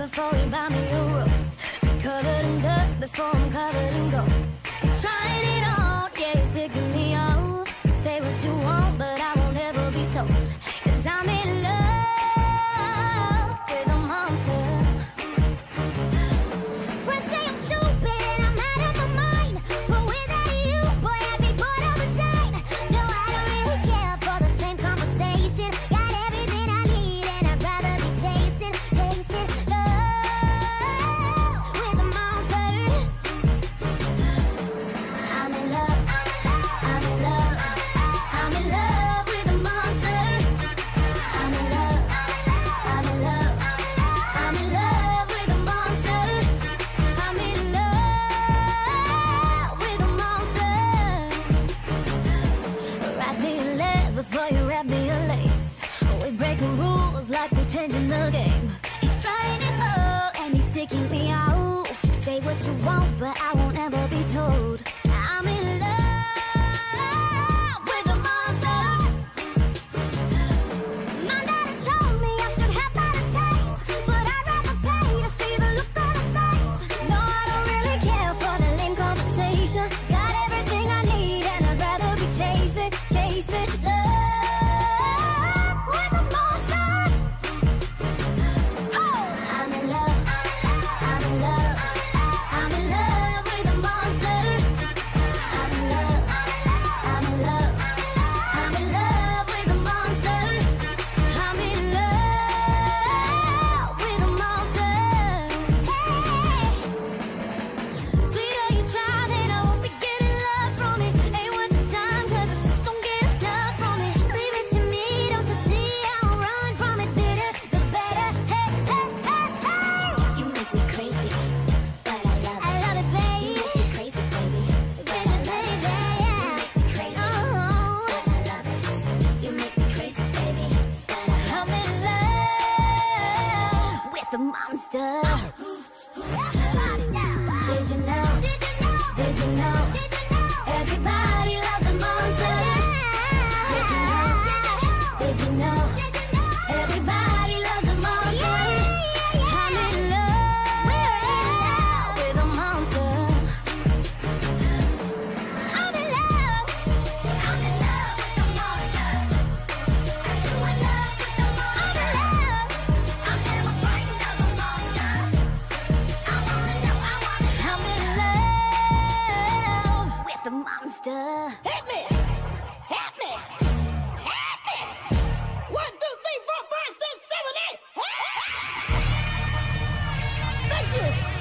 before you buy me a rose. Be covered in dirt before I'm covered in gold. He's trying it on, yeah, he's taking me off. Say what you want, but I won't ever be told. 'Cause I'm in love with a monster. Friends say I'm stupid and I'm out of my mind, but without you, boy, I'd be bored all the time. No, I don't really care for the same conversation. Got everything I need and I'd rather be chasing love with a monster. I'm in love, I'm in love, I'm in love with a monster. I'm in love, I'm in love, I'm in love with a monster. I'm in love with a monster. Wrap me in lead before you wrap me in lace. We breaking rules like we're changing the game. He's trying it all and he's taking me out. Say what you want, but I won't ever be told. I'm in love with a monster. My daddy told me I should have better taste, but I'd rather pay to see the look on his face. No, I don't really care for the lame conversation. Got everything I need and I'd rather be chasing love with a monster. Oh, I'm in love, I'm in love, I'm in love with a monster. I'm in love, I'm in love, I'm in love with a monster. I'm in love with a monster. Hey, sweeter you try, then I won't be getting love from me. Ain't worth the time, 'cause I just don't get enough from it. Leave it to me, don't you see? I'll run from it, bitter the better. Hey, hey, hey, hey. You make me crazy, but I love it. I love it, baby. You make me crazy, baby, but I love it. You make me crazy, but I love it. You make me crazy, baby, but I'm in love with a monster. Did you know? Did you know? Everybody loves a monster. Did you know? Did you know? Everybody loves a monster. I'm in love with a monster. I'm in love. I'm in love with a monster. I do in love with the monster. I'm never frightened of a monster. I wanna know, I wanna know. I'm in love with a monster. Hit me! Hit me! Hit me! 1, 2, 3, 4, 5, 6, 7, 8! Thank you!